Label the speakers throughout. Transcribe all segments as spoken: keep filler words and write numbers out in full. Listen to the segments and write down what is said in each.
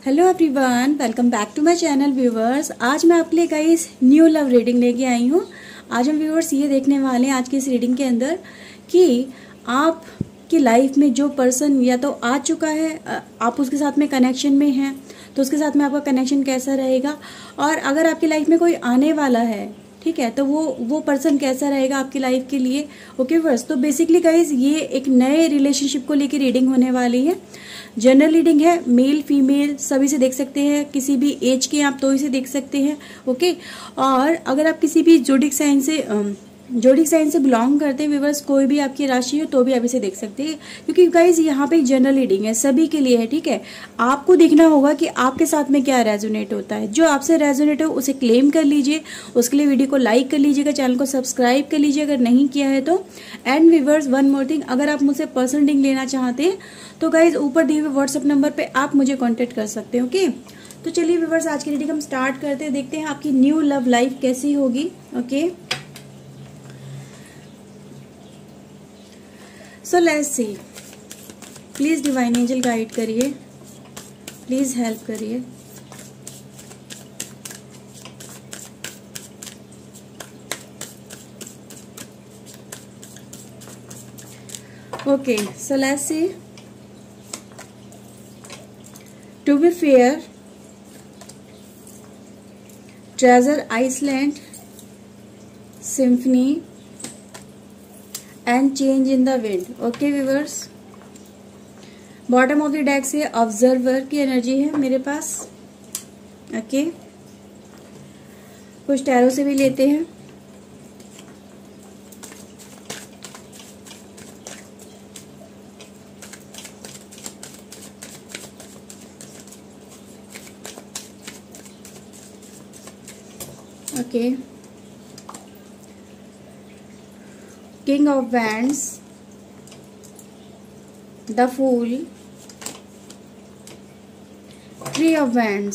Speaker 1: Hello everyone, welcome back to my channel viewers. आज मैं आपके लिए गाइस न्यू लव रीडिंग लेके आई हूँ। आज हम व्यूवर्स ये देखने वाले हैं आज की इस रीडिंग के अंदर कि आपकी लाइफ में जो पर्सन या तो आ चुका है, आप उसके साथ में कनेक्शन में हैं, तो उसके साथ में आपका कनेक्शन कैसा रहेगा, और अगर आपकी लाइफ में कोई आने वाला है, ठीक है, तो वो वो पर्सन कैसा रहेगा आपकी लाइफ के लिए। ओके व्यूअर्स, तो बेसिकली गाइज ये एक नए रिलेशनशिप को लेकर रीडिंग होने वाली है। जनरल रीडिंग है, मेल फीमेल सभी से देख सकते हैं, किसी भी एज के आप तो इसे देख सकते हैं। ओके, और अगर आप किसी भी जोडिक साइन से जोडिक साइन से बिलोंग करते हैं व्यूअर्स, कोई भी आपकी राशि हो तो भी आप इसे देख सकते हैं, क्योंकि गाइज यहाँ पे एक जनरल रीडिंग है, सभी के लिए है। ठीक है, आपको देखना होगा कि आपके साथ में क्या रेजोनेट होता है। जो आपसे रेजोनेट हो उसे क्लेम कर लीजिए, उसके लिए वीडियो को लाइक कर लीजिएगा, चैनल को सब्सक्राइब कर लीजिए अगर नहीं किया है तो। And viewers, one more thing, अगर आप मुझसे पर्सनल रीडिंग लेना चाहते हैं तो गाइज ऊपर दिए हुए व्हाट्सएप नंबर पे आप मुझे कांटेक्ट कर सकते हैं। ओके, तो चलिए व्यूअर्स, आज की रीडिंग हम स्टार्ट करते हैं, देखते हैं आपकी न्यू लव लाइफ कैसी होगी। Okay, so let's see. Please divine angel guide करिए, प्लीज हेल्प करिए। Okay, so let's see. To be fair, treasure island, symphony and change in the wind. Okay viewers, bottom of the deck से observer की energy है मेरे पास। Okay, कुछ tarot से भी लेते हैं। Okay, King of Wands, the Fool, Three of Wands,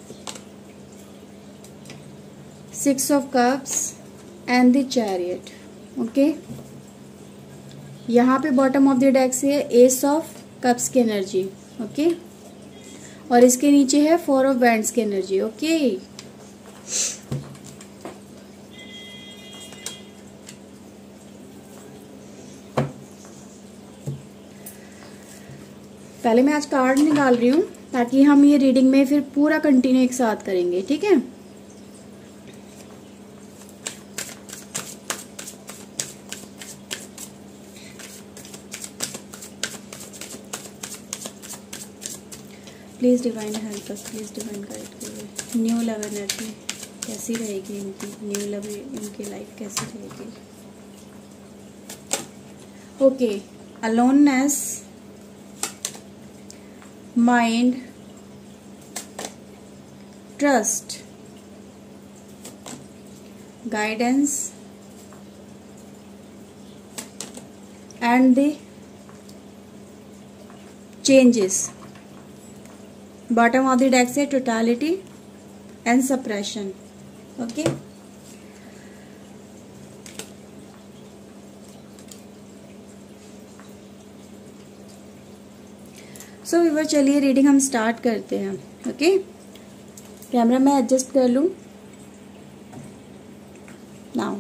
Speaker 1: Six of Cups and the Chariot. Okay, यहाँ पे बॉटम ऑफ द डेक से एस ऑफ कप्स की एनर्जी। ओके, और इसके नीचे है फोर ऑफ वैंड्स की एनर्जी। ओके, पहले मैं आज कार्ड निकाल रही हूँ ताकि हम ये रीडिंग में फिर पूरा कंटिन्यू एक साथ करेंगे। ठीक है, please divine help us, please divine guide करिए। न्यू लव एनर्जी कैसी रहेगी इनकी, न्यू लव इनकी लाइफ कैसी रहेगी। Okay, aloneness, mind, trust, guidance and the changes. Bottom of the deck से totality and suppression. Okay, so viewer, चलिए reading हम स्टार्ट करते हैं। ओके, कैमरा मैं एडजस्ट कर लूं now.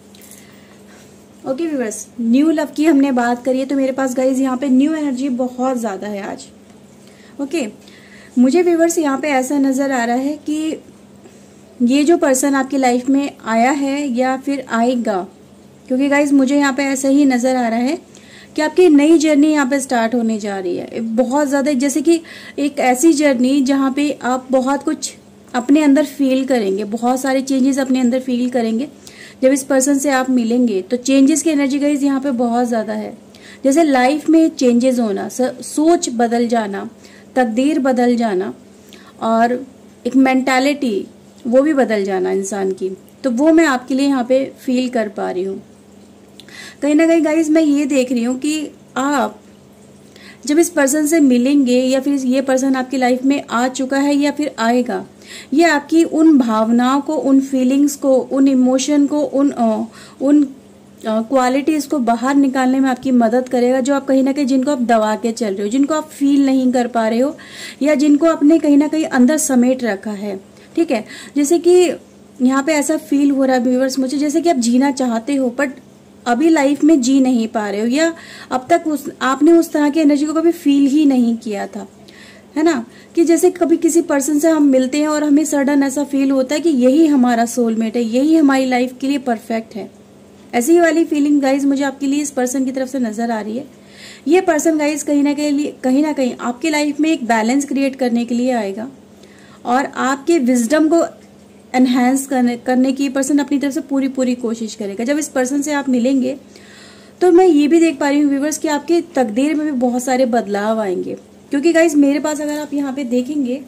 Speaker 1: Okay viewers, new love की हमने बात करी है, तो मेरे पास गाइज यहाँ पे न्यू एनर्जी बहुत ज़्यादा है आज। ओके, मुझे व्यूअर्स यहाँ पे ऐसा नज़र आ रहा है कि ये जो पर्सन आपकी लाइफ में आया है या फिर आएगा, क्योंकि गाइज मुझे यहाँ पे ऐसा ही नज़र आ रहा है कि आपकी नई जर्नी यहाँ पे स्टार्ट होने जा रही है। बहुत ज़्यादा, जैसे कि एक ऐसी जर्नी जहाँ पे आप बहुत कुछ अपने अंदर फील करेंगे, बहुत सारे चेंजेस अपने अंदर फील करेंगे। जब इस पर्सन से आप मिलेंगे तो चेंजेस की एनर्जी गाइज यहाँ पे बहुत ज़्यादा है। जैसे लाइफ में चेंजेस होना, सोच बदल जाना, तकदीर बदल जाना, और एक मेंटालिटी वो भी बदल जाना इंसान की, तो वो मैं आपके लिए यहाँ पे फील कर पा रही हूँ। कहीं ना कहीं गाइज मैं ये देख रही हूँ कि आप जब इस पर्सन से मिलेंगे या फिर ये पर्सन आपकी लाइफ में आ चुका है या फिर आएगा, ये आपकी उन भावनाओं को, उन फीलिंग्स को, उन इमोशन को, उन उन क्वालिटीज को बाहर निकालने में आपकी मदद करेगा, जो आप कहीं ना कहीं जिनको आप दबा के चल रहे हो, जिनको आप फील नहीं कर पा रहे हो, या जिनको आपने कहीं ना कहीं अंदर समेट रखा है। ठीक है, जैसे कि यहाँ पे ऐसा फील हो रहा है व्यूअर्स मुझे, जैसे कि आप जीना चाहते हो बट अभी लाइफ में जी नहीं पा रहे हो, या अब तक उस आपने उस तरह की एनर्जी को कभी फील ही नहीं किया था, है ना। कि जैसे कभी किसी पर्सन से हम मिलते हैं और हमें सडन ऐसा फील होता है कि यही हमारा सोलमेट है, यही हमारी लाइफ के लिए परफेक्ट है। ऐसी वाली फीलिंग गाइज मुझे आपके लिए इस पर्सन की तरफ से नजर आ रही है। ये पर्सन गाइज कहीं ना कहीं कहीं ना कहीं आपकी लाइफ में एक बैलेंस क्रिएट करने के लिए आएगा और आपके विजडम को एनहेंस करने करने की पर्सन अपनी तरफ से पूरी पूरी कोशिश करेगा। जब इस पर्सन से आप मिलेंगे तो मैं ये भी देख पा रही हूँ व्यूवर्स कि आपकी तकदीर में भी बहुत सारे बदलाव आएंगे, क्योंकि गाइज मेरे पास अगर आप यहाँ पे देखेंगे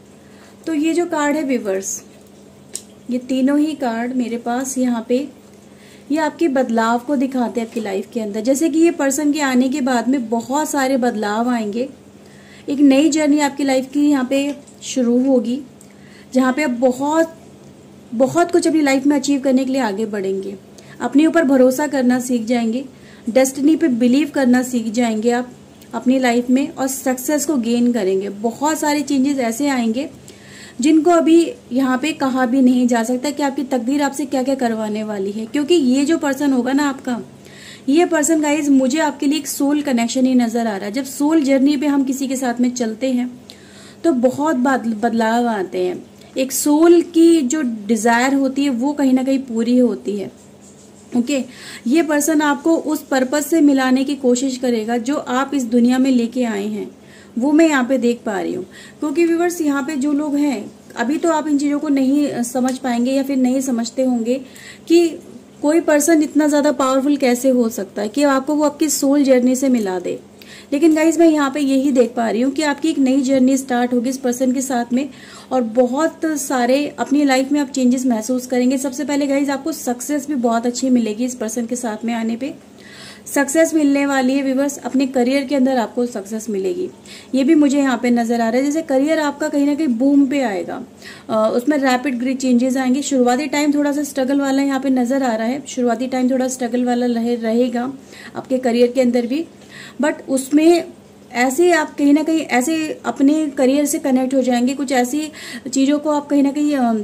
Speaker 1: तो ये जो कार्ड है व्यूवर्स, ये तीनों ही कार्ड मेरे पास यहाँ पे ये आपके बदलाव को दिखाते हैं आपकी लाइफ के अंदर। जैसे कि ये पर्सन के आने के बाद में बहुत सारे बदलाव आएंगे, एक नई जर्नी आपकी लाइफ की यहाँ पे शुरू होगी, जहाँ पे आप बहुत बहुत कुछ अपनी लाइफ में अचीव करने के लिए आगे बढ़ेंगे, अपने ऊपर भरोसा करना सीख जाएंगे, डेस्टिनी पे बिलीव करना सीख जाएंगे आप अपनी लाइफ में, और सक्सेस को गेन करेंगे। बहुत सारे चेंजेस ऐसे आएंगे जिनको अभी यहाँ पे कहा भी नहीं जा सकता कि आपकी तकदीर आपसे क्या क्या करवाने वाली है। क्योंकि ये जो पर्सन होगा ना आपका, ये पर्सन गाइज मुझे आपके लिए एक सोल कनेक्शन ही नजर आ रहा है। जब सोल जर्नी पे हम किसी के साथ में चलते हैं तो बहुत बदलाव आते हैं, एक सोल की जो डिजायर होती है वो कहीं ना कहीं पूरी होती है। Okay okay? ये पर्सन आपको उस पर्पस से मिलाने की कोशिश करेगा जो आप इस दुनिया में लेके आए हैं, वो मैं यहाँ पे देख पा रही हूँ। क्योंकि व्यूअर्स यहाँ पे जो लोग हैं अभी तो आप इन चीजों को नहीं समझ पाएंगे या फिर नहीं समझते होंगे कि कोई पर्सन इतना ज्यादा पावरफुल कैसे हो सकता है कि आपको वो आपकी सोल जर्नी से मिला दे। लेकिन गाइज मैं यहाँ पे यही देख पा रही हूँ कि आपकी एक नई जर्नी स्टार्ट होगी इस पर्सन के साथ में, और बहुत सारे अपनी लाइफ में आप चेंजेस महसूस करेंगे। सबसे पहले गाइज आपको सक्सेस भी बहुत अच्छी मिलेगी इस पर्सन के साथ में आने पे, सक्सेस मिलने वाली है व्यूअर्स। अपने करियर के अंदर आपको सक्सेस मिलेगी, ये भी मुझे यहाँ पे नजर आ रहा है। जैसे करियर आपका कहीं ना कहीं बूम पे आएगा, आ, उसमें रैपिड ग्रीड चेंजेस आएंगे। शुरुआती टाइम थोड़ा सा स्ट्रगल वाला यहाँ पे नजर आ रहा है, शुरुआती टाइम थोड़ा स्ट्रगल वाला रहे, रहेगा आपके करियर के अंदर भी, बट उसमें ऐसे आप कहीं ना कहीं ऐसे अपने करियर से कनेक्ट हो जाएंगे, कुछ ऐसी चीजों को आप कहीं ना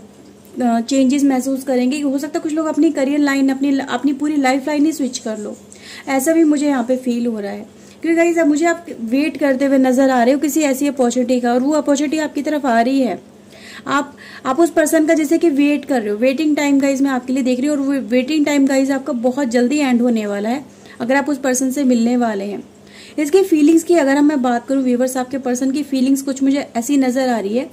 Speaker 1: कहीं चेंजेस महसूस करेंगे। हो सकता है कुछ लोग अपनी करियर लाइन अपनी अपनी पूरी लाइफ लाइन ही स्विच कर लो, ऐसा भी मुझे यहाँ पे फील हो रहा है। क्योंकि गाइस अब मुझे आप वेट करते हुए नजर आ रहे हो किसी ऐसी अपॉर्चुनिटी का, और वो अपॉर्चुनिटी आपकी तरफ आ रही है। आप आप उस पर्सन का जैसे कि वेट कर रहे हो, वेटिंग टाइम गाइस मैं आपके लिए देख रही हूँ, और वो वेटिंग टाइम गाइस आपका बहुत जल्दी एंड होने वाला है अगर आप उस पर्सन से मिलने वाले हैं। इसकी फीलिंग्स की अगर हम मैं बात करूं व्यूअर्स, आपके पर्सन की फीलिंग्स कुछ मुझे ऐसी नजर आ रही है,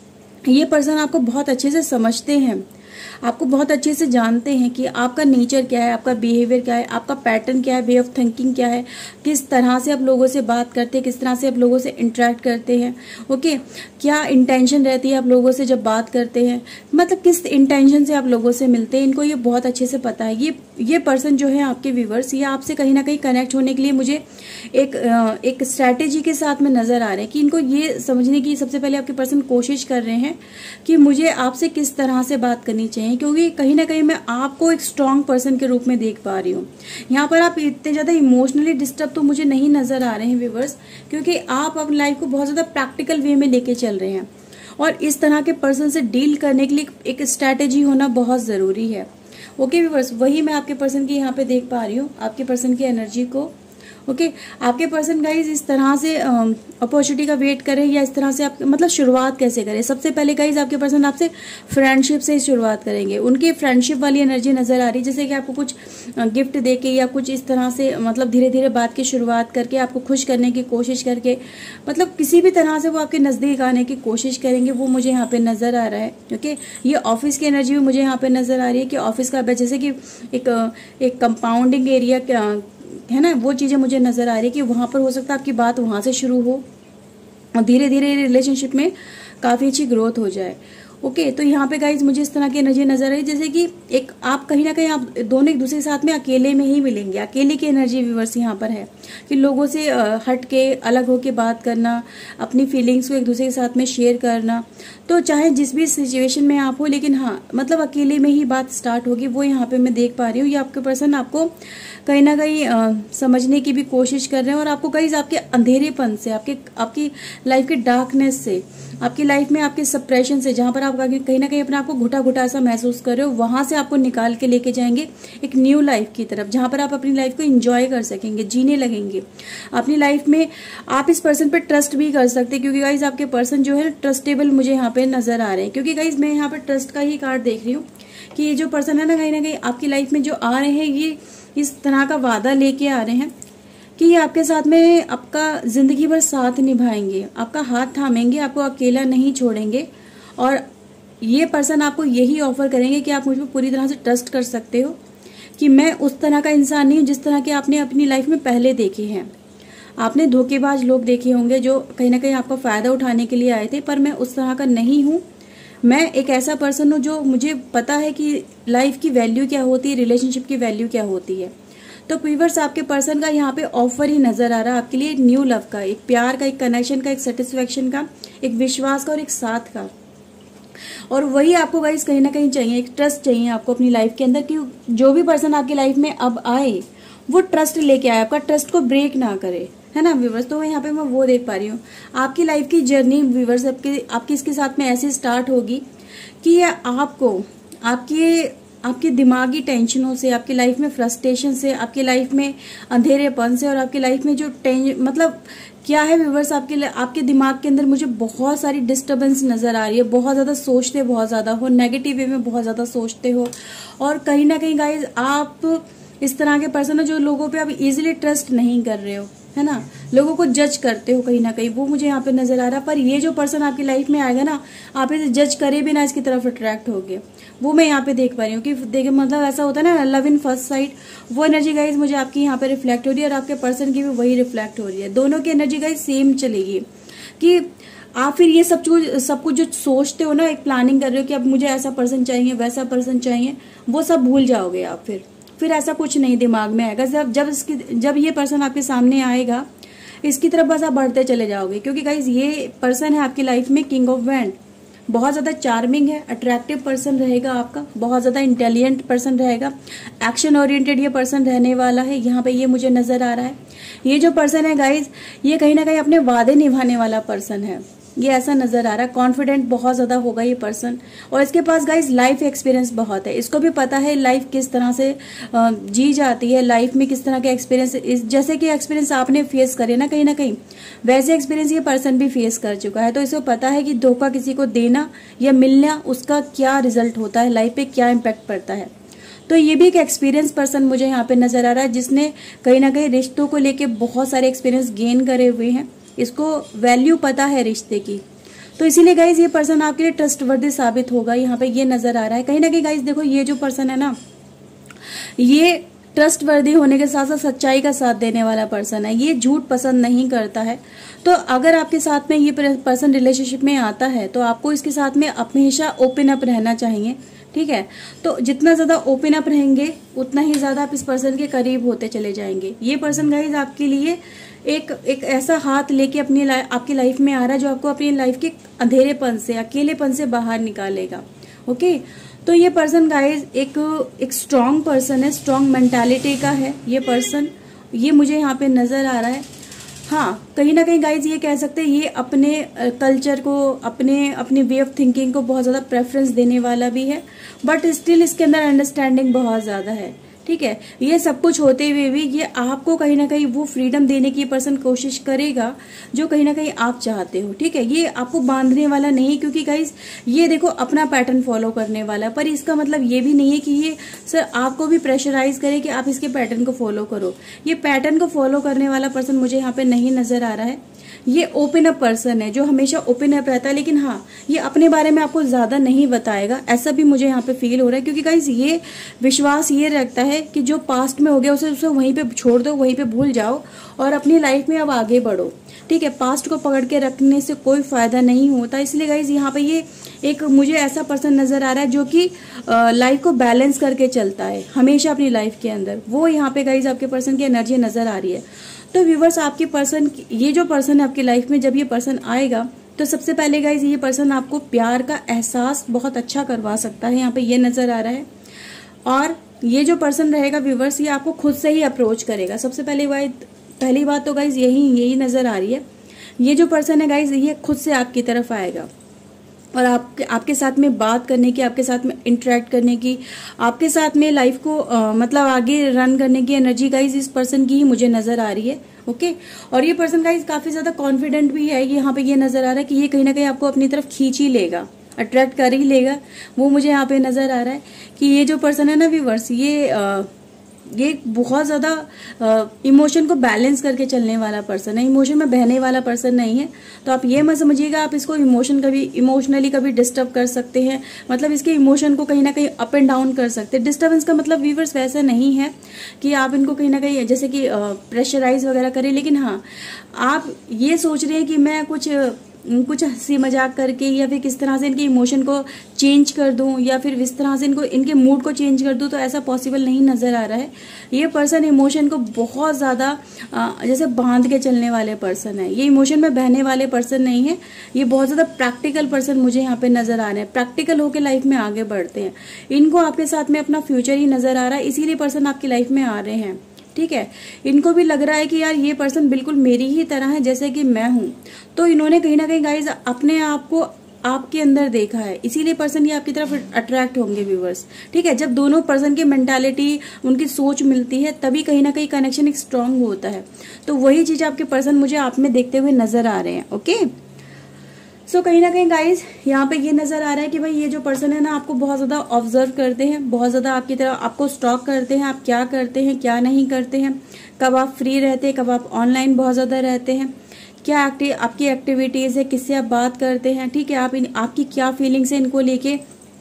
Speaker 1: ये पर्सन आपको बहुत अच्छे से समझते हैं, आपको बहुत अच्छे से जानते हैं कि आपका नेचर क्या है, आपका बिहेवियर क्या है, आपका पैटर्न क्या है, वे ऑफ थिंकिंग क्या है, किस तरह से आप लोगों से बात करते हैं, किस तरह से आप लोगों से इंटरेक्ट करते हैं। ओके, क्या इंटेंशन रहती है आप लोगों से जब बात करते हैं, मतलब किस इंटेंशन से आप लोगों से मिलते हैं, इनको ये बहुत अच्छे से पता है। ये ये पर्सन जो है आपके व्यूअर्स, ये आपसे कहीं ना कहीं कनेक्ट होने के लिए मुझे एक एक स्ट्रैटेजी के साथ में नजर आ रहे हैं कि इनको ये समझने की सबसे पहले आपके पर्सन कोशिश कर रहे हैं कि मुझे आपसे किस तरह से बात करनी चाहिए, क्योंकि कहीं ना कहीं मैं आपको एक स्ट्रांग पर्सन के रूप में देख पा रही हूँ। यहाँ पर आप इतने ज्यादा इमोशनली डिस्टर्ब तो मुझे नहीं नजर आ रहे हैं व्यूअर्स, क्योंकि आप अपनी लाइफ को बहुत ज्यादा प्रैक्टिकल वे में लेके चल रहे हैं, और इस तरह के पर्सन से डील करने के लिए एक स्ट्रैटेजी होना बहुत जरूरी है। ओके व्यूअर्स, वही मैं आपके पर्सन की यहाँ पे देख पा रही हूँ, आपके पर्सन की एनर्जी को। ओके okay, आपके पर्सन गाइज इस तरह से अपॉर्चुनिटी का वेट करें, या इस तरह से आप मतलब शुरुआत कैसे करें। सबसे पहले गाइज आपके पर्सन आपसे फ्रेंडशिप से ही शुरुआत करेंगे, उनकी फ्रेंडशिप वाली एनर्जी नजर आ रही है, जैसे कि आपको कुछ गिफ्ट देके या कुछ इस तरह से मतलब धीरे धीरे बात की शुरुआत करके आपको खुश करने की कोशिश करके, मतलब किसी भी तरह से वो आपके नजदीक आने की कोशिश करेंगे, वो मुझे यहाँ पे नजर आ रहा है। ओके, ये ऑफिस की एनर्जी भी मुझे यहाँ पे नजर आ रही है कि ऑफिस का जैसे कि एक एक कंपाउंडिंग एरिया है ना, वो चीजें मुझे नजर आ रही है कि वहां पर हो सकता है आपकी बात वहां से शुरू हो और धीरे धीरे रिलेशनशिप में काफी अच्छी ग्रोथ हो जाए। ओके तो यहाँ पे गाइज मुझे इस तरह की एनर्जी नजर आई, जैसे कि एक आप कहीं ना कहीं आप दोनों एक दूसरे के साथ में अकेले में ही मिलेंगे। अकेले की एनर्जी व्यूअर्स यहाँ पर है कि लोगों से हट के अलग होके बात करना, अपनी फीलिंग्स को एक दूसरे के साथ में शेयर करना। तो चाहे जिस भी सिचुएशन में आप हो, लेकिन हाँ मतलब अकेले में ही बात स्टार्ट होगी, वो यहाँ पे मैं देख पा रही हूँ। ये आपके पर्सन आपको कहीं ना कहीं आ, समझने की भी कोशिश कर रहे हैं और आपको कहीं आपके अंधेरेपन से, आपके आपकी लाइफ के डार्कनेस से, आपकी लाइफ में आपके सप्रेशन से, जहां पर आप कहीं ना कहीं अपने आपको घुटा घुटा सा महसूस कर रहे हो, वहां से आपको निकाल के लेके जाएंगे एक न्यू लाइफ की तरफ, जहां पर आप अपनी लाइफ को एंजॉय कर सकेंगे, जीने लगेंगे अपनी लाइफ में। आप इस पर्सन पर ट्रस्ट भी कर सकते हैं, क्योंकि गाइज आपके पर्सन जो है ट्रस्टेबल मुझे यहाँ पे नजर आ रहे हैं। क्योंकि गाइज मैं यहाँ पे ट्रस्ट का ही कार्ड देख रही हूँ कि ये जो पर्सन है ना, कहीं ना कहीं आपकी लाइफ में जो आ रहे हैं, ये इस तरह का वादा लेके आ रहे हैं कि ये आपके साथ में आपका जिंदगी भर साथ निभाएंगे, आपका हाथ थामेंगे, आपको अकेला नहीं छोड़ेंगे। और ये पर्सन आपको यही ऑफर करेंगे कि आप मुझ पर पूरी तरह से ट्रस्ट कर सकते हो कि मैं उस तरह का इंसान नहीं हूं जिस तरह के आपने अपनी लाइफ में पहले देखे हैं। आपने धोखेबाज लोग देखे होंगे जो कहीं ना कहीं आपका फायदा उठाने के लिए आए थे, पर मैं उस तरह का नहीं हूं। मैं एक ऐसा पर्सन हूं जो मुझे पता है कि लाइफ की वैल्यू क्या होती है, रिलेशनशिप की वैल्यू क्या होती है। तो व्यूअर्स आपके पर्सन का यहाँ पे ऑफर ही नजर आ रहा है आपके लिए, एक न्यू लव का, एक प्यार का, एक कनेक्शन का, एक सेटिस्फेक्शन का, एक विश्वास का और एक साथ का। और वही आपको गाइस कहीं ना कहीं चाहिए, एक ट्रस्ट चाहिए आपको अपनी लाइफ के अंदर कि जो भी पर्सन आपकी लाइफ में अब आए वो ट्रस्ट लेके आए, आपका ट्रस्ट को ब्रेक ना करे, है ना व्यूअर्स। तो यहाँ पे मैं वो देख पा रही हूँ आपकी लाइफ की जर्नी व्यूअर्स आपकी आपकी इसके साथ में ऐसे स्टार्ट होगी कि ये आपको आपकी आपकी दिमागी टेंशनों से, आपकी लाइफ में फ्रस्ट्रेशन से, आपकी लाइफ में अंधेरेपन से और आपकी लाइफ में जो टेंशन मतलब क्या है व्यूअर्स, आपके आपके दिमाग के अंदर मुझे बहुत सारी डिस्टर्बेंस नजर आ रही है। बहुत ज्यादा सोचते बहुत ज्यादा हो, नेगेटिव वे में बहुत ज्यादा सोचते हो और कहीं ना कहीं गाइज आप इस तरह के पर्सन हो जो लोगों पे आप इजीली ट्रस्ट नहीं कर रहे हो, है ना, लोगों को जज करते हो कहीं ना कहीं, वो मुझे यहाँ पे नजर आ रहा है। पर ये जो पर्सन आपकी लाइफ में आएगा ना, आप इसे जज करे भी ना इसकी तरफ अट्रैक्ट होगे, वो मैं यहाँ पे देख पा रही हूँ कि देखे मतलब ऐसा होता है ना लव इन फर्स्ट साइट, वो एनर्जी गाइज मुझे आपकी यहाँ पे रिफ्लेक्ट हो रही है और आपके पर्सन की भी वही रिफ्लेक्ट हो रही है। दोनों की एनर्जी गाइज सेम चलेगी कि आप फिर ये सब कुछ सब कुछ जो सोचते हो ना, एक प्लानिंग कर रहे हो कि अब मुझे ऐसा पर्सन चाहिए, वैसा पर्सन चाहिए, वो सब भूल जाओगे आप। फिर फिर ऐसा कुछ नहीं दिमाग में आएगा। जब जब इसकी जब ये पर्सन आपके सामने आएगा, इसकी तरफ बस आप बढ़ते चले जाओगे। क्योंकि गाइज ये पर्सन है आपकी लाइफ में किंग ऑफ वैंड, बहुत ज्यादा चार्मिंग है, अट्रैक्टिव पर्सन रहेगा आपका, बहुत ज्यादा इंटेलिजेंट पर्सन रहेगा, एक्शन ओरिएंटेड ये पर्सन रहने वाला है। यहाँ पे ये मुझे नजर आ रहा है। ये जो पर्सन है गाइज, ये कहीं ना कहीं अपने वादे निभाने वाला पर्सन है, ये ऐसा नजर आ रहा है। कॉन्फिडेंट बहुत ज्यादा होगा ये पर्सन और इसके पास गाइज लाइफ एक्सपीरियंस बहुत है। इसको भी पता है लाइफ किस तरह से जी जाती है, लाइफ में किस तरह के एक्सपीरियंस, जैसे कि एक्सपीरियंस आपने फेस करे ना कहीं ना कहीं, वैसे एक्सपीरियंस ये पर्सन भी फेस कर चुका है। तो इसको पता है कि धोखा किसी को देना या मिलना, उसका क्या रिजल्ट होता है, लाइफ पे क्या इम्पैक्ट पड़ता है। तो ये भी एक एक्सपीरियंस पर्सन मुझे यहाँ पे नजर आ रहा है, जिसने कहीं ना कहीं रिश्तों को लेके बहुत सारे एक्सपीरियंस गेन करे हुए हैं, इसको वैल्यू पता है रिश्ते की। तो इसीलिए गाइज ये पर्सन आपके लिए ट्रस्टवर्दी साबित होगा, यहाँ पे ये नजर आ रहा है। कहीं ना कहीं गाइज देखो, ये जो पर्सन है ना, ये ट्रस्टवर्दी होने के साथ साथ सच्चाई का साथ देने वाला पर्सन है, ये झूठ पसंद नहीं करता है। तो अगर आपके साथ में ये पर्सन रिलेशनशिप में आता है तो आपको इसके साथ में हमेशा ओपन अप रहना चाहिए, ठीक है। तो जितना ज्यादा ओपन अप रहेंगे उतना ही ज्यादा आप इस पर्सन के करीब होते चले जाएंगे। ये पर्सन गाइज आपके लिए एक एक ऐसा हाथ लेके अपनी लाइफ आपकी लाइफ में आ रहा है जो आपको अपनी लाइफ के अंधेरेपन से, अकेलेपन से बाहर निकालेगा। ओके, तो ये पर्सन गाइज एक एक स्ट्रांग पर्सन है, स्ट्रांग मेंटालिटी का है ये पर्सन, ये मुझे यहाँ पे नजर आ रहा है। हाँ, कहीं ना कहीं गाइज ये कह सकते हैं ये अपने कल्चर को, अपने अपने वे ऑफ थिंकिंग को बहुत ज्यादा प्रेफरेंस देने वाला भी है, बट स्टिल इसके अंदर अंडरस्टैंडिंग बहुत ज्यादा है, ठीक है। ये सब कुछ होते हुए भी ये आपको कहीं ना कहीं वो फ्रीडम देने की पर्सन कोशिश करेगा जो कहीं ना कहीं आप चाहते हो, ठीक है। ये आपको बांधने वाला नहीं, क्योंकि गाइस ये देखो अपना पैटर्न फॉलो करने वाला है, पर इसका मतलब ये भी नहीं है कि ये सर आपको भी प्रेशराइज करे कि आप इसके पैटर्न को फॉलो करो। ये पैटर्न को फॉलो करने वाला पर्सन मुझे यहाँ पे नहीं नजर आ रहा है। ये ओपन अप पर्सन है जो हमेशा ओपन अप रहता है, लेकिन हाँ ये अपने बारे में आपको ज्यादा नहीं बताएगा, ऐसा भी मुझे यहाँ पे फील हो रहा है। क्योंकि गाइस ये विश्वास ये रखता है कि जो पास्ट में हो गया उसे उसे वहीं पे छोड़ दो, वहीं पे भूल जाओ और अपनी लाइफ में अब आगे बढ़ो। ठीक है, पास्ट को पकड़ के रखने से कोई फायदा नहीं होता। इसलिए गाइज यहाँ पे ये एक मुझे ऐसा पर्सन नजर आ रहा है जो कि लाइफ को बैलेंस करके चलता है हमेशा अपनी लाइफ के अंदर। वो यहाँ पे गाइज आपके पर्सन की एनर्जी नजर आ रही है। तो व्यूवर्स, आपके पर्सन, ये जो पर्सन है आपकी लाइफ में, जब ये पर्सन आएगा तो सबसे पहले गाइज ये पर्सन आपको प्यार का एहसास बहुत अच्छा करवा सकता है, यहाँ पे ये नजर आ रहा है। और ये जो पर्सन रहेगा व्यूवर्स, ये आपको खुद से ही अप्रोच करेगा। सबसे पहले बात पहली बात तो गाइज यही यही नजर आ रही है। ये जो पर्सन है गाइज, ये खुद से आपकी तरफ आएगा और आपके आपके साथ में बात करने की, आपके साथ में इंटरेक्ट करने की, आपके साथ में लाइफ को आ, मतलब आगे रन करने की एनर्जी गाइज इस पर्सन की ही मुझे नजर आ रही है। ओके, और ये पर्सन गाइज काफी ज्यादा कॉन्फिडेंट भी है। यहाँ पे ये नजर आ रहा है कि ये कहीं ना कहीं आपको अपनी तरफ खींच ही लेगा, अट्रैक्ट कर ही लेगा। वो मुझे यहाँ पे नजर आ रहा है कि ये जो पर्सन है ना व्यूवर्स, ये आ, ये बहुत ज्यादा इमोशन को बैलेंस करके चलने वाला पर्सन है, इमोशन में बहने वाला पर्सन नहीं है। तो आप ये मत समझिएगा आप इसको इमोशन कभी इमोशनली कभी डिस्टर्ब कर सकते हैं, मतलब इसके इमोशन को कहीं ना कहीं अप एंड डाउन कर सकते हैं। डिस्टर्बेंस का मतलब व्यूवर्स वैसा नहीं है कि आप इनको कहीं ना कहीं जैसे कि प्रेशराइज वगैरह करें, लेकिन हाँ आप ये सोच रहे हैं कि मैं कुछ कुछ हंसी मजाक करके या फिर किस तरह से इनके इमोशन को चेंज कर दूं या फिर इस तरह से इनको इनके मूड को चेंज कर दूं, तो ऐसा पॉसिबल नहीं नजर आ रहा है। ये पर्सन इमोशन को बहुत ज्यादा जैसे बांध के चलने वाले पर्सन है, ये इमोशन में बहने वाले पर्सन नहीं है। ये बहुत ज्यादा प्रैक्टिकल पर्सन मुझे यहाँ पे नजर आ रहे हैं, प्रैक्टिकल होकर लाइफ में आगे बढ़ते हैं। इनको आपके साथ में अपना फ्यूचर ही नजर आ रहा है, इसीलिए पर्सन आपकी लाइफ में आ रहे हैं। ठीक है, इनको भी लग रहा है कि यार ये पर्सन बिल्कुल मेरी ही तरह है जैसे कि मैं हूं। तो इन्होंने कहीं ना कहीं गाइज अपने आप को आपके अंदर देखा है, इसीलिए पर्सन ये आपकी तरफ अट्रैक्ट होंगे व्यूवर्स। ठीक है, जब दोनों पर्सन की मेंटालिटी, उनकी सोच मिलती है तभी कहीं ना कहीं कनेक्शन एक स्ट्रांग होता है। तो वही चीज आपके पर्सन मुझे आप में देखते हुए नजर आ रहे हैं। ओके, सो so, कहीं ना कहीं गाइज यहाँ पे ये नजर आ रहा है कि भाई ये जो पर्सन है ना आपको बहुत ज्यादा ऑब्जर्व करते हैं, बहुत ज्यादा आपकी तरह आपको स्टॉक करते हैं, आप क्या करते हैं क्या नहीं करते हैं, कब आप फ्री रहते हैं, कब आप ऑनलाइन बहुत ज्यादा रहते हैं, क्या एक्टिव आपकी एक्टिविटीज है, किससे आप बात करते हैं। ठीक है, आप इन आपकी क्या फीलिंग्स है इनको लेके,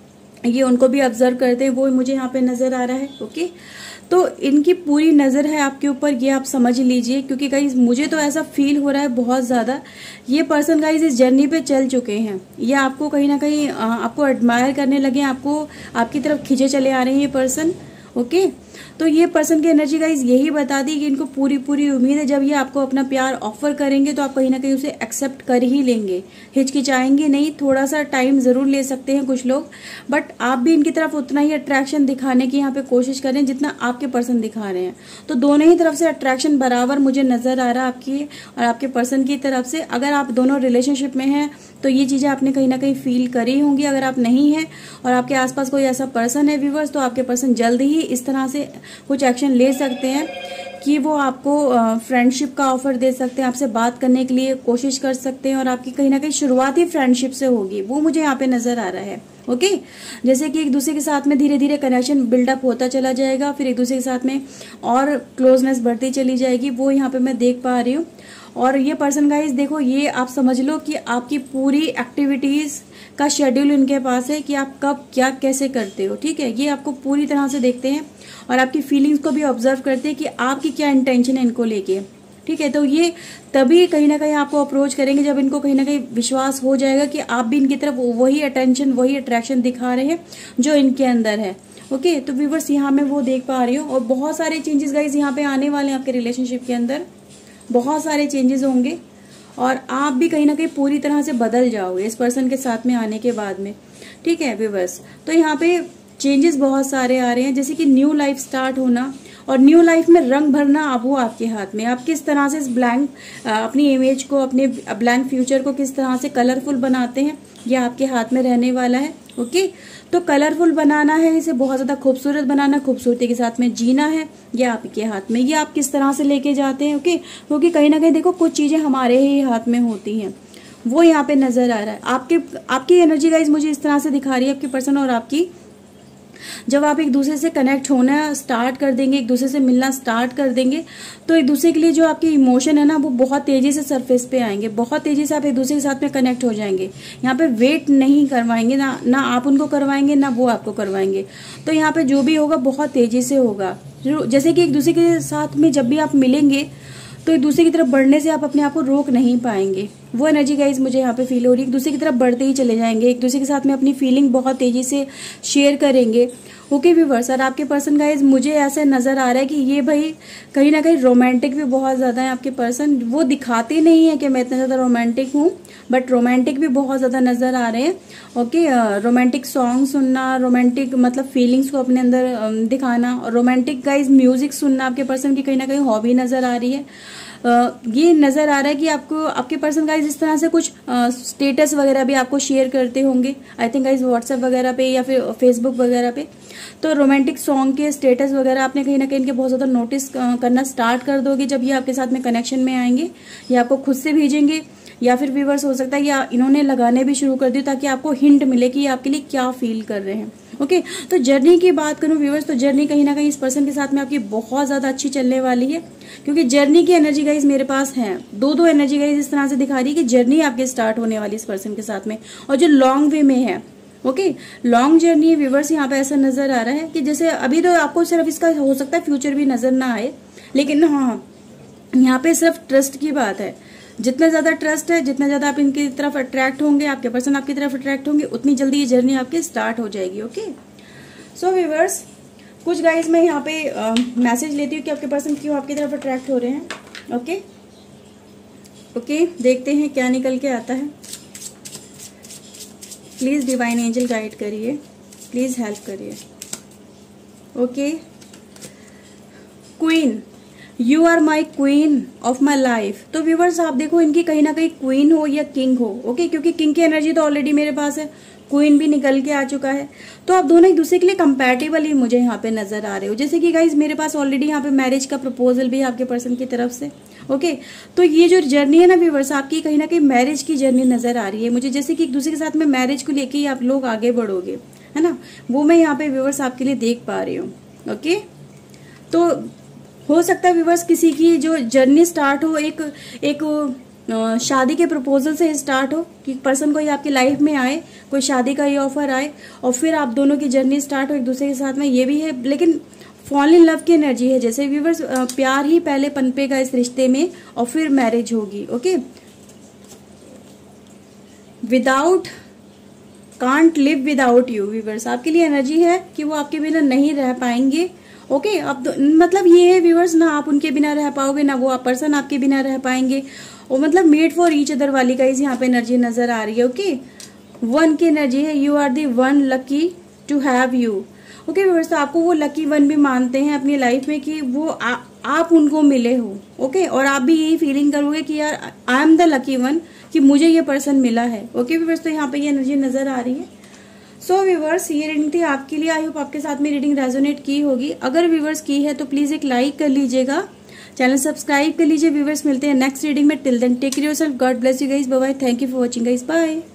Speaker 1: ये उनको भी ऑब्जर्व करते हैं, वो मुझे यहाँ पे नजर आ रहा है। ओके, तो इनकी पूरी नजर है आपके ऊपर, ये आप समझ लीजिए। क्योंकि गाइज मुझे तो ऐसा फील हो रहा है बहुत ज्यादा, ये पर्सन गाइज इस जर्नी पे चल चुके हैं, ये आपको कहीं ना कहीं आपको एडमायर करने लगे, आपको आपकी तरफ खींचे चले आ रहे हैं ये पर्सन। ओके, तो ये पर्सन की एनर्जी गाइज यही बता दी कि इनको पूरी पूरी उम्मीद है जब ये आपको अपना प्यार ऑफर करेंगे तो आप कहीं ना कहीं उसे एक्सेप्ट कर ही लेंगे, हिचकिचाएंगे नहीं। थोड़ा सा टाइम जरूर ले सकते हैं कुछ लोग, बट आप भी इनकी तरफ उतना ही अट्रैक्शन दिखाने की यहाँ पे कोशिश करें जितना आपके पर्सन दिखा रहे हैं। तो दोनों ही तरफ से अट्रैक्शन बराबर मुझे नजर आ रहा है आपकी और आपके पर्सन की तरफ से। अगर आप दोनों रिलेशनशिप में हैं तो ये चीजें आपने कहीं ना कहीं फील करी होंगी। अगर आप नहीं है और आपके आसपास कोई ऐसा पर्सन है व्यूवर्स, तो आपके पर्सन जल्द ही इस तरह से कुछ एक्शन ले सकते हैं कि वो आपको फ्रेंडशिप का ऑफर दे सकते हैं, आपसे बात करने के लिए कोशिश कर सकते हैं और आपकी कहीं ना कहीं शुरुआती फ्रेंडशिप से होगी, वो मुझे यहाँ पे नजर आ रहा है। ओके, जैसे कि एक दूसरे के साथ में धीरे धीरे कनेक्शन बिल्डअप होता चला जाएगा, फिर एक दूसरे के साथ में और क्लोजनेस बढ़ती चली जाएगी, वो यहाँ पे मैं देख पा रही हूँ। और ये पर्सन गाइज देखो, ये आप समझ लो कि आपकी पूरी एक्टिविटीज का शेड्यूल इनके पास है कि आप कब क्या कैसे करते हो। ठीक है, ये आपको पूरी तरह से देखते हैं और आपकी फीलिंग्स को भी ऑब्जर्व करते हैं कि आपकी क्या इंटेंशन है इनको लेके। ठीक है, तो ये तभी कहीं ना कहीं आपको अप्रोच करेंगे जब इनको कहीं ना कहीं विश्वास हो जाएगा कि आप भी इनकी तरफ वही अटेंशन, वही अट्रैक्शन दिखा रहे हैं जो इनके अंदर है। ओके, तो व्यूअर्स यहाँ मैं वो देख पा रही हूँ और बहुत सारे चेंजेस गाइज यहाँ पे आने वाले हैं आपके रिलेशनशिप के अंदर, बहुत सारे चेंजेस होंगे और आप भी कहीं ना कहीं पूरी तरह से बदल जाओगे इस पर्सन के साथ में आने के बाद में। ठीक है व्यूअर्स, तो यहाँ पे चेंजेस बहुत सारे आ रहे हैं, जैसे कि न्यू लाइफ स्टार्ट होना और न्यू लाइफ में रंग भरना अब वो आपके हाथ में। आप किस तरह से इस ब्लैंक अपनी इमेज को, अपने ब्लैंक फ्यूचर को किस तरह से कलरफुल बनाते हैं, ये आपके हाथ में रहने वाला है। ओके, तो कलरफुल बनाना है, इसे बहुत ज्यादा खूबसूरत बनाना, खूबसूरती के साथ में जीना है, ये आपके हाथ में। ये आप किस तरह से लेके जाते हैं। ओके, क्योंकि कहीं ना कहीं देखो कुछ चीजें हमारे ही हाथ में होती हैं, वो यहाँ पे नजर आ रहा है। आपके आपकी एनर्जी गाइज मुझे इस तरह से दिखा रही है आपकी पर्सन और आपकी जब आप एक दूसरे से कनेक्ट होना स्टार्ट कर देंगे, एक दूसरे से मिलना स्टार्ट कर देंगे, तो एक दूसरे के लिए जो आपके इमोशन है ना वो बहुत तेजी से सरफेस पे आएंगे, बहुत तेजी से आप एक दूसरे के साथ में कनेक्ट हो जाएंगे। यहाँ पे वेट नहीं करवाएंगे, ना ना आप उनको करवाएंगे ना वो आपको करवाएंगे। तो यहाँ पे जो भी होगा बहुत तेजी से होगा। जैसे कि एक दूसरे के साथ में जब भी आप मिलेंगे तो एक दूसरे की तरफ बढ़ने से आप अपने आप को रोक नहीं पाएंगे। वो एनर्जी गाइज मुझे यहाँ पे फील हो रही है। एक दूसरे की तरफ बढ़ते ही चले जाएंगे, एक दूसरे के साथ में अपनी फीलिंग बहुत तेजी से शेयर करेंगे। ओके व्यूअर्स, और आपके पर्सन गाइज मुझे ऐसा नजर आ रहा है कि ये भाई कहीं ना कहीं रोमांटिक भी बहुत ज्यादा है। आपके पर्सन वो दिखाते नहीं है कि मैं इतना ज्यादा रोमांटिक हूँ, बट रोमांटिक भी बहुत ज्यादा नजर आ रहे हैं। ओके, रोमांटिक सॉन्ग सुनना, रोमांटिक मतलब फीलिंग्स को अपने अंदर दिखाना, और रोमांटिक गाइज म्यूजिक सुनना आपके पर्सन की कहीं ना कहीं हॉबी नजर आ रही है। Uh, ये नजर आ रहा है कि आपको आपके पर्सन गाइज इस तरह से कुछ स्टेटस uh, वगैरह भी आपको शेयर करते होंगे, आई थिंक गाइज व्हाट्सएप वगैरह पे या फिर फेसबुक वगैरह पे। तो रोमांटिक सॉन्ग के स्टेटस वगैरह आपने कहीं ना कहीं इनके बहुत ज्यादा नोटिस uh, करना स्टार्ट कर दोगे जब ये आपके साथ में कनेक्शन में आएंगे, या आपको खुद से भेजेंगे, या फिर व्यूअर्स हो सकता है या इन्होंने लगाने भी शुरू कर दिया ताकि आपको हिंट मिले कि आपके लिए क्या फील कर रहे हैं। ओके okay, तो जर्नी की बात करूं व्यूअर्स, तो जर्नी कहीं ना कहीं इस पर्सन के साथ में आपकी बहुत ज्यादा अच्छी चलने वाली है, क्योंकि जर्नी की एनर्जी गाइज मेरे पास है। दो दो एनर्जी गाइज इस तरह से दिखा रही है कि जर्नी आपके स्टार्ट होने वाली इस पर्सन के साथ में, और जो लॉन्ग वे में है। ओके, लॉन्ग जर्नी व्यूअर्स यहाँ पे ऐसा नजर आ रहा है कि जैसे अभी तो आपको सिर्फ इसका हो सकता है फ्यूचर भी नजर ना आए, लेकिन हाँ यहाँ पे सिर्फ ट्रस्ट की बात है। जितना ज्यादा ट्रस्ट है, जितना ज्यादा आप इनकी तरफ अट्रैक्ट होंगे, आपके पर्सन आपकी तरफ अट्रैक्ट होंगे, उतनी जल्दी ये जर्नी आपकी स्टार्ट हो जाएगी। ओके, सो व्यूअर्स कुछ गाइज मैं यहाँ पे मैसेज लेती हूँ कि आपके पर्सन क्यों आपकी तरफ अट्रैक्ट हो रहे हैं। ओके ओके देखते हैं क्या निकल के आता है। प्लीज डिवाइन एंजल गाइड करिए, प्लीज हेल्प करिए। Okay, queen, you are my queen of my life. तो व्यूवर्स आप देखो इनकी कहीं ना कहीं क्वीन हो या किंग हो। ओके, क्योंकि किंग की एनर्जी तो ऑलरेडी मेरे पास है, क्वीन भी निकल के आ चुका है, तो आप दोनों एक दूसरे के लिए कंपैटिबल ही मुझे यहाँ पे नजर आ रहे हो। जैसे कि गाइज मेरे पास ऑलरेडी यहाँ पे मैरिज का प्रपोजल भी है आपके पर्सन की तरफ से। ओके, तो ये जो जर्नी है ना व्यूवर्स आपकी कहीं ना कहीं मैरिज की जर्नी नजर आ रही है मुझे, जैसे कि एक दूसरे के साथ में मैरिज को लेके ही आप लोग आगे बढ़ोगे, है ना, वो मैं यहाँ पे व्यूवर्स आपके लिए देख पा रही हूँ। ओके, तो हो सकता है व्यूवर्स किसी की जो जर्नी स्टार्ट हो एक एक शादी के प्रपोजल से स्टार्ट हो, कि पर्सन कोई आपकी लाइफ में आए, कोई शादी का ये ऑफर आए, और फिर आप दोनों की जर्नी स्टार्ट हो एक दूसरे के साथ में, ये भी है। लेकिन फॉल इन लव की एनर्जी है, जैसे व्यूवर्स प्यार ही पहले पनपेगा इस रिश्ते में और फिर मैरिज होगी। Okay, without can't live without you viewers आपके लिए एनर्जी है कि वो आपके बिना नहीं रह पाएंगे। ओके okay, अब मतलब ये है व्यूअर्स, ना आप उनके बिना रह पाओगे ना वो आप पर्सन आपके बिना रह पाएंगे, और मतलब मेड फॉर ईच अदर वाली का यहाँ पे एनर्जी नजर आ रही है। ओके, वन की एनर्जी है, you are the one lucky to have you. Okay viewers, तो आपको वो लकी वन भी मानते हैं अपनी लाइफ में कि वो आ, आप उनको मिले हो। Okay okay? और आप भी यही फीलिंग करोगे कि यार I am the lucky one, कि मुझे ये पर्सन मिला है। ओके व्यूअर्स, तो यहाँ पे ये एनर्जी नजर आ रही है। सो so, व्यूवर्स ये रीडिंग थी आपके लिए, आई होप आपके साथ में रीडिंग रेजोनेट की होगी। अगर व्यूवर्स की है तो प्लीज एक लाइक कर लीजिएगा, चैनल सब्सक्राइब कर लीजिए। व्यूवर्स मिलते हैं नेक्स्ट रीडिंग में, till then take care yourself, God bless you guys, bye bye, thank you for watching guys, bye.